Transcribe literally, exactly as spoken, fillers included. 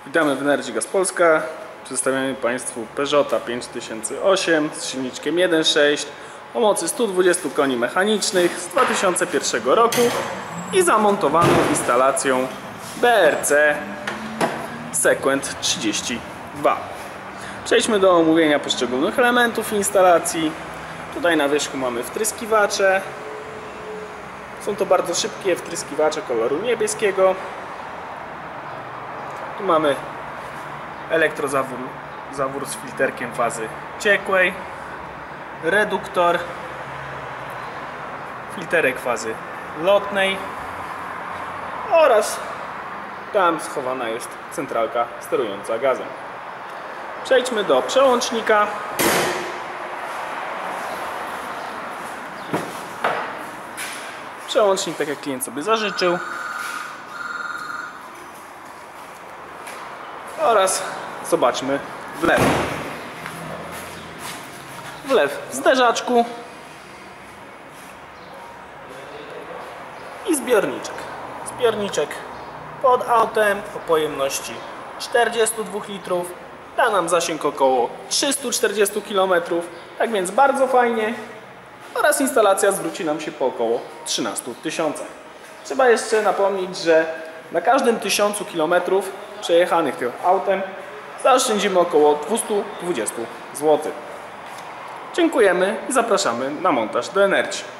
Witamy w Energy Gas Polska. Przedstawiamy Państwu Peugeota pięć tysięcy osiem z silniczkiem jeden przecinek sześć o mocy stu dwudziestu koni mechanicznych z dwa tysiące pierwszego roku i zamontowaną instalacją B R C Sequent trzydzieści dwa. Przejdźmy do omówienia poszczególnych elementów instalacji. Tutaj na wierzchu mamy wtryskiwacze. Są to bardzo szybkie wtryskiwacze koloru niebieskiego. Tu mamy elektrozawór zawór z filterkiem fazy ciekłej, reduktor, filterek fazy lotnej oraz tam schowana jest centralka sterująca gazem. Przejdźmy do przełącznika. Przełącznik, tak jak klient sobie zażyczył. Oraz zobaczmy wlew. Wlew w zderzaczku i zbiorniczek. Zbiorniczek pod autem o pojemności czterdziestu dwóch litrów. Da nam zasięg około trzystu czterdziestu kilometrów. Tak więc bardzo fajnie. Oraz instalacja zwróci nam się po około trzynastu tysiącach. Trzeba jeszcze napomnieć, że na każdym tysiącu kilometrów przejechanych tym autem zaoszczędzimy około dwieście dwadzieścia złotych. Dziękujemy i zapraszamy na montaż do Energy.